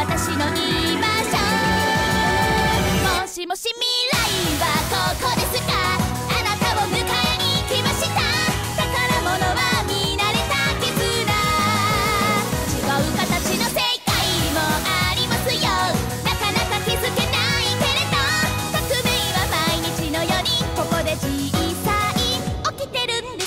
私の居場所。もしもし未来はここですか。あなたを迎えに来ました。宝物は見慣れた絆。違う形の世界もありますよ。なかなか気づけないけれど、革命は毎日のようにここで小さい起きてるんです。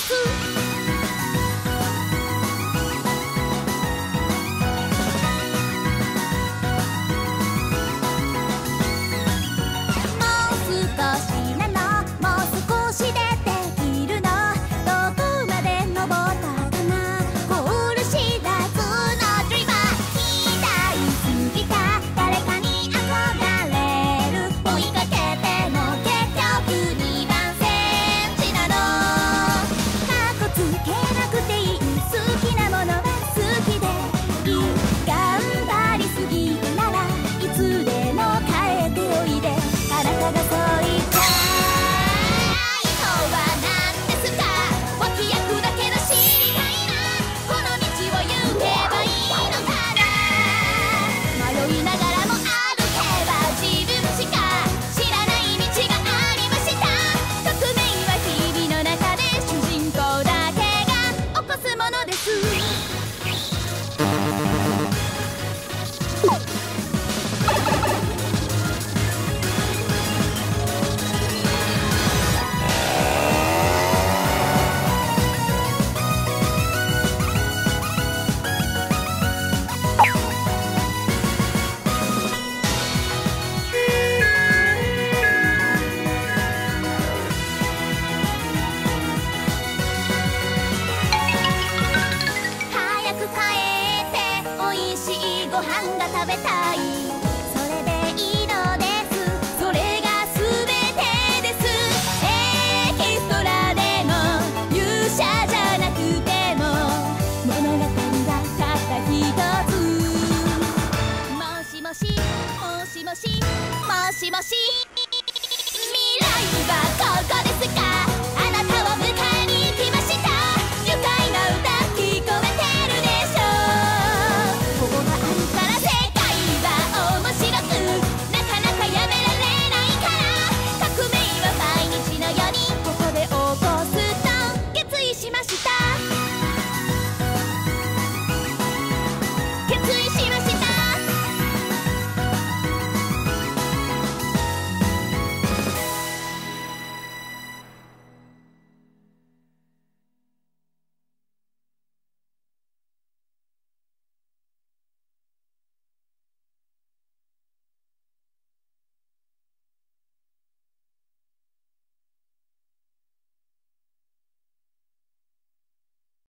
ご飯が食べたい。それでいいのです。それが全てです。エキストラでも勇者じゃなくても物語はたった一つ。もしもしもしもしもしもし、未来はここですか。あなたを迎えに来ました。愉快な歌聞こえてるでしょう。ここがあるから世界は面白く、なかなかやめられないから。革命は毎日のようにここで起こすと決意しました。決意しました。